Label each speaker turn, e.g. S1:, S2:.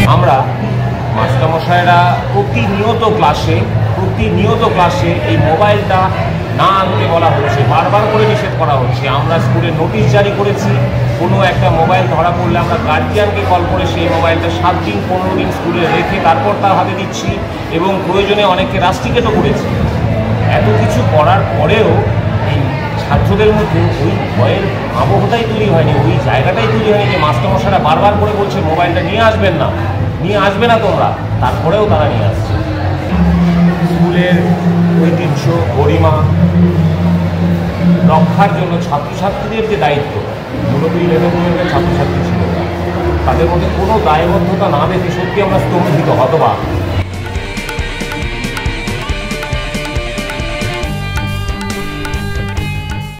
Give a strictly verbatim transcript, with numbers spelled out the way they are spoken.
S1: আমরা মাস্টারমশাইরা প্রতিনিয়ত ক্লাসে প্রতিনিয়ত ক্লাসে এই মোবাইলটা না আনতে বলা হচ্ছে, বারবার করে নিষেধ করা হচ্ছে। আমরা স্কুলে নোটিশ জারি করেছি, কোনো একটা মোবাইল ধরা পড়লে আমরা গার্জিয়ানকে কল করে সেই মোবাইলটা সাত দিন পনেরো দিন স্কুলে রেখে তারপর তার হাতে দিচ্ছি, এবং প্রয়োজনে অনেককে রাস্টিকেটও করেছি। এত কিছু করার পরেও এই ছাত্রদের মধ্যে ওই ভয়ের আবহটাই তৈরি হয়নি, ওই জায়গাটাই তৈরি হয়নি যে মাস্টারমশাইরা বারবার করে বলছে মোবাইলটা নিয়ে আসবেন না, নিয়ে আসবে না তোমরা, তারপরেও তারা নিয়ে আসছে। স্কুলের ঐতিহ্য গরিমা রক্ষার জন্য ছাত্রছাত্রীদের যে দায়িত্ব, মূলত ইলেভেন টুয়েলভের ছাত্রছাত্রী ছিল, তাদের মধ্যে কোনো দায়বদ্ধতা না দেখে সত্যি আমরা স্তম্ভিত, হতবাক।